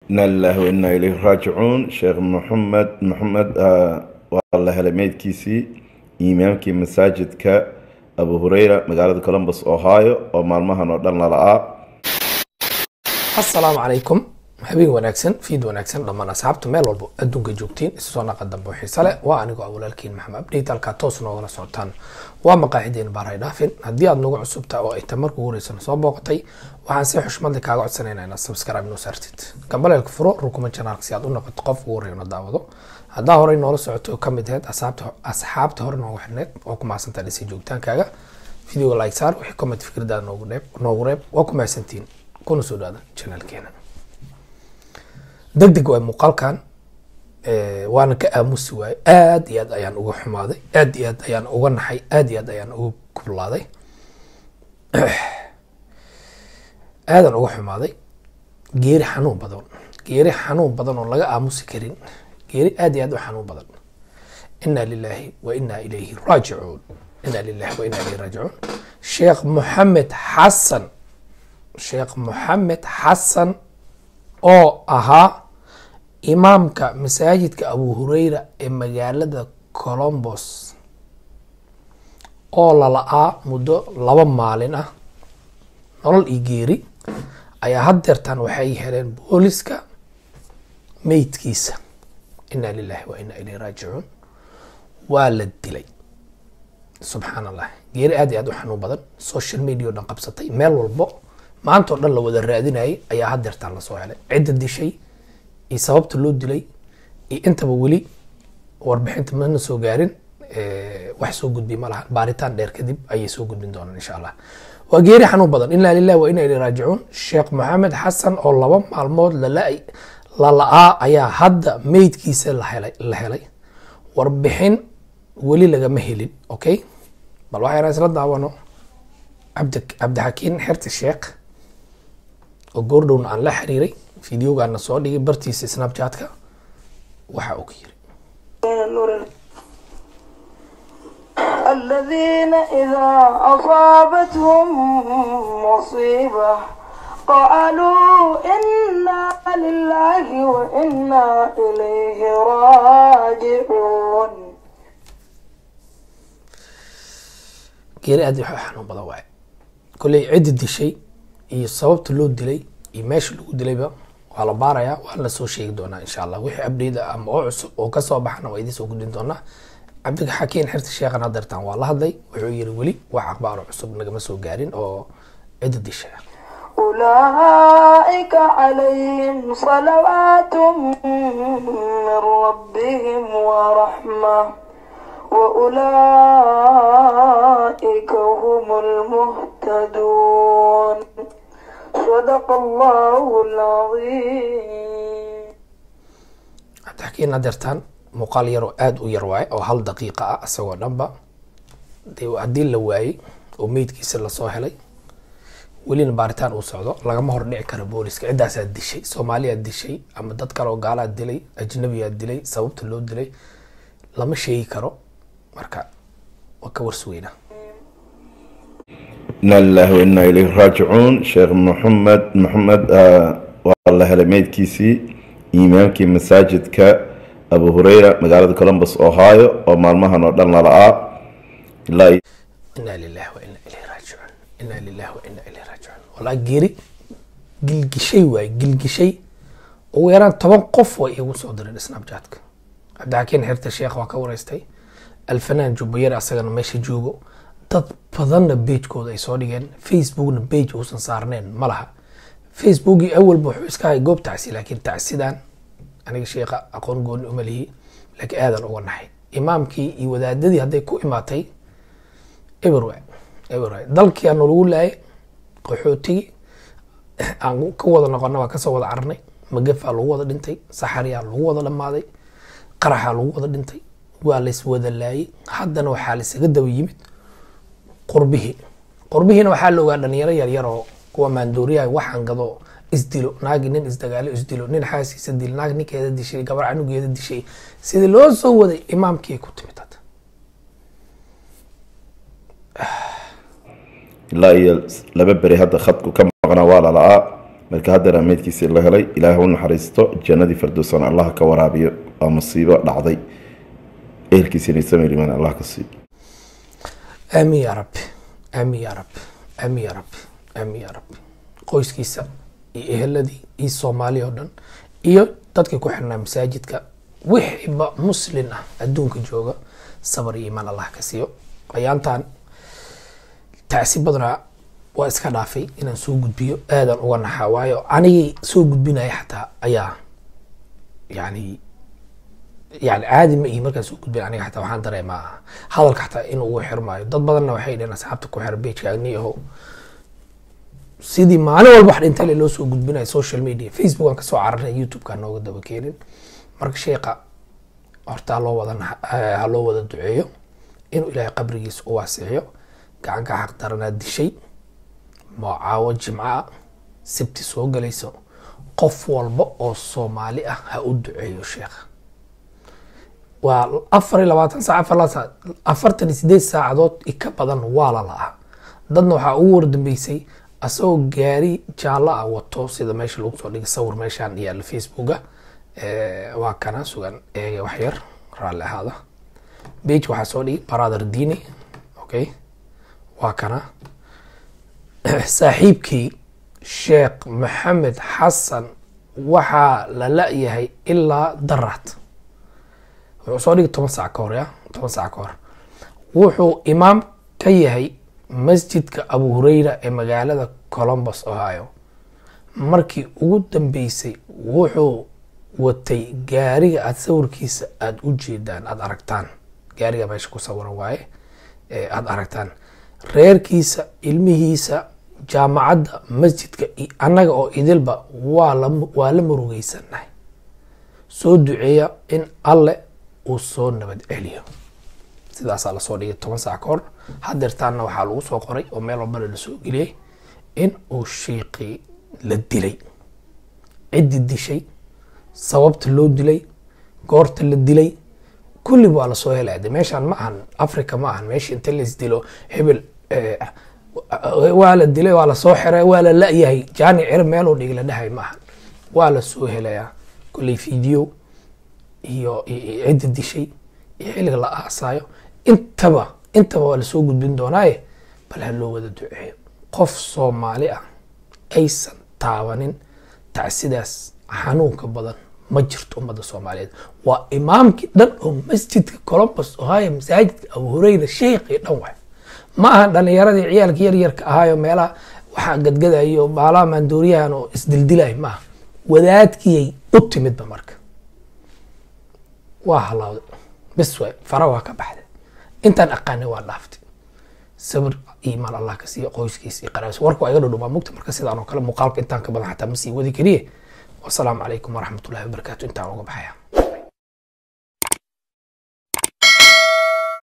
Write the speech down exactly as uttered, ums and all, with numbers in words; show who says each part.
Speaker 1: إن الله وإنا إليه راجعون. شيخ محمد محمد آه والله هلميد كيسي إمامك مساجد ك أبو هريرة مقالة كولومبوس أوهايو ومالمها نودلنا لآ.
Speaker 2: السلام عليكم حبيبي وناكسن فيد وناكسن لما أصحابتو ميل والبو أدونك جوجتين إسسونا قدام بوحي سالة وأنيقو أولالكين محمد أبديت الكاتوس نوغنا سعودان ومقاعدين باراي دافين هدي أد نوغو عصوبتا أو إتمركو غوريسان صوب وقتي وحان سي حشمد لك أقعد سنين أنا سبسكرايب نو سارتيد كمبالا الكفرو ركومن جانارك سيادو نقو تقف غوري ونضاوضو هدا هوري نولو سعودتو كميد هيد أصحابتو هوري نوغو حنيد وكو معسنتا لسي جوجتان كاغا فيديو لايك سار وحي كومنت فكر دا نوغو ريب وكو معسنتين كونو سودادا channel كينا degdeg waa muuqaalkan waana ka aamusi waay aad iyo aad ayaan uga xumaaday aad iyo aad ayaan uga naxay aad iyo aad ayaan uga kublaaday aadan uga xumaaday geeri xanuun badan geeri xanuun badan oo laga aamusi karin geeri aad iyo aad u xanuun badan inna lillahi wa inna ilayhi raaji'uun inna lillahi wa inna ilayhi raaji'uun sheekh Mohamed Xasan sheekh Mohamed Xasan oo ahaa imaamka masaajidka Abu Hurayra ee magaalada Columbus oo la la'aa muddo laba maalin ah nolol iyo geeri ayaa haddeertan waxay heleen booliska meydkiisa inna lillahi wa inna ilayhi raaji'uun waa la dilay subhanallah geeri aad iyo aad u xanuun badan social media oo dhan qabsatay meel walbo maanta oo dhan la wada raadinayay ayaa haddeertan la soo helay cidda dishay iyo sababta loo dilay iyo intaba weli warbixinta mana soo gaarin wax soo gudbi ma laha baaritaan dheer kadib ayay soo gudbin doonaan insha Allah waa geeri xanuun badan inna lillahi wa inna ilayhi raaji'uun sheekh Mohamed Xasan oo laba maalmood la la'ay la la'aa ayaa hadda meydkiisa la helay la helay warbixin weli laga ma helin okay bal waxa yaraas la daawano abdi abdi hakiin xirti sheekh oo goordhown aan la xiriiray فيديو قالنا صور لي برتي سناب شاتك وحا أكير
Speaker 3: الذين إذا أصابتهم مصيبة قالوا إنا لله وإنا إليه راجعون
Speaker 2: كيري أدي حنو بضواعي كل عدد شيء يصوبت اللود دلي يماشي اللود دلي بقى على باريا ولا سو شيء دونا إن شاء الله وحي أبديد أم أوعس وكسو بحنا ويدي سو قدين دونا عبد الحكيم حرت الشيخ نادر تان والله هذي وعير ولي وعقبار عصب نجم سو قارين أو عدد الشيخ
Speaker 3: أولئك عليهم صلوات من ربهم ورحمة وأولئك هم المهتدون صدق الله العظيم
Speaker 2: تحكي نادرتان مقال يرو آد ويرواي أو هل دقيقة أسوى نبا دي وعدين لواي وميد كيس الله صاحلي ولين بارتان وصعدو لغا مهر نيع كاربوليس كعدا ساد دي شيء سوماليا دي شيء أما داد كارو قالا ديلي أجنبيا ديلي سببت اللو ديلي لما شيء كارو مركا وكور سوينا
Speaker 1: إن الله وإنا إليه راجعون. شيخ محمد محمد آه والله هلميد كيسي إمامك مساجد ك أبو هريرة مقالة كولومبوس أوهايو ومالمها نودلنا لآ. لا
Speaker 2: إنا لله وإنا إليه راجعون إنا لله وإنا إليه راجعون والله جيري جلجي شيء واي جلجي شيء ويران طبعا قف ويقول صدر السناب شاتك عبد الحكيم حرت الشيخ وكوريستي الفنان جوبير أصلا ماشي جوجو dad badanna page-kooda ay soo dhigeen facebookna page uusan saarneen ma laha facebookii awalba wuxuu iska hay goob tacsi laakiin tacsidan aniga sheekha aqoon gooni uma lihi laakiin aadan uga naxay imaamkii iyo wadaadadii hadday ku imaatay everywhere everywhere dalkii aan lagu laayay qaxootigii aan ka wada noqonna waa kasoo wada carnay magafaa lagu wada dhintay saxariyaa lagu wada dhammaaday qaraxaa lagu wada dhintay waa lays wada laayay haddana waxaa laysaga daba yimid قربه قربهنا وحاله قال أن يرى يرى هو من دوريا وحن قضاء إزدلو ناقي نين إزدقالي إزدلو نين حاسي سدل ناقي نيك هذا دي شيء قبر عنه هذا دي شيء سيد لو سوى ذي إمام كي كنت متات
Speaker 1: لا ي لببري هذا خطك كم قنوات على marka haddana meydkiisii la helay ilaahay u naxariisto jannadii firdowsana allah ka waraabiyo waa musiibo dhacday ehelkiisina samir iman allah ka siiyo
Speaker 2: aamin ya rabbi aamin ya rabbi aamin ya rabbi aamin ya rabbi qoyskiisa iyo eheladii iyo soomaaliya oo dhan iyo dadkii ku xirnaa masaajidka wixiiba muslin ah adduunka jooga sabar iyo iimaan allah ka siiyo ayaantan taasi badnaa waa iska dhaafay inaan soo gudbiyo aadan uga naxaa waayo anigii soo gudbinaya xataa ayaa yani yani caadi ma ihi markaan soo gudbin aniga xataa waxaan dareemaa hadalka xataa inuu ugu xirmaayo dad badanna waxay dhaheen asxaabta ku xir pageka agniyaho sidii maalin walba wax dhintay loo soo gudbinayo social media facebook aan kasoo cararnay youtube-ka nooga daba keenin marka sheekha horta haloo wada ha loo wada duceeyo inuu ilaahay qabrigiisa u waasixiyo gacanka xaq daranaa dishay caawo jimca sabti soo galayso qof walba oo soomaali ah ha u duceeyo sheekha waa afar iyo labaatan saac afar afartan iyo sideed saacadood ka badan waa la lahaa dadna waxaa ugu wardambeysay asagoo gaari jaallo ah wato sida meesha lagu soo dhigay sawir meeshaan yaalla facebooka waa kana sugan eega wax yar raalli ahaada page waxaa soo dhigay brother dini okay waa kana saaxiibkii sheekh maxamed xasan waxaa la la-yahay ilaa daraad wuxuu soo dhigay toban saac ka hor ya toban saac ka hor wuxuu imaam ka yahay masjidka abu hureyra ee magaalada columbus ohio markii ugu dambeysay wuxuu watay gaariga aada sawirkiisa aada u jeedaan aada aragtaan gaariga meesha ku sawiran waaye aada aragtaan reerkiisa ilmihiisa jaamacadda masjidka annaga oo idilba waa la waa la murugeysanahay soo duceeya in alle uu soo nabad celiyo sidaasaa lasoo dhigay toban saac ka hor hadeertaanna waxaa lagu soo qoray oo meel walbana lasoo geliyay in uu sheekii la dilay ciddi dishay sababta loo dilay goorta la dilay kulliba waa lasoo helaya meeshaan ma ahan africa ma ahan meesha inta la isdilo hebel waa la dilay waa lasoo xiray waa la la-yahay jaani cir meeloo dhig la dhahay ma ahan waa lasoo helayaa kulley video iyo ciddi dishay iyo xilliga la aasaayo intaba intaba waa lasoo gudbin doonaaye bal ha loo wada duceeyo qof soomaali ah aysan taabanin tacsidaas xanuunka badan ma jirto ummadda soomaaliyeed waa imaamkii dhan oo masjidka columbus ohio masaajidka abu hureyra sheekii dhan waay ma aha dhalinyaradii ciyaalka yaryarka ahaayo meelaha waxaa gadgadayo baalaha maandooriyahan oo isdildilayo maaha wadaadkiyay u timidba marka waa halawday bes waay fara waa ka baxday intaan aqaanay waa dhaaftay sabir iimaan allah ka siiyo qoyskiisa iyo qaraabis warku waa iga dhudhumaa mugta marka sidaan oo kale muuqaalka intaan ka badan xataa ma sii wadi kariye wasalaamu calaykum waraxmatullahi wabarakaatu intaan uga baxaya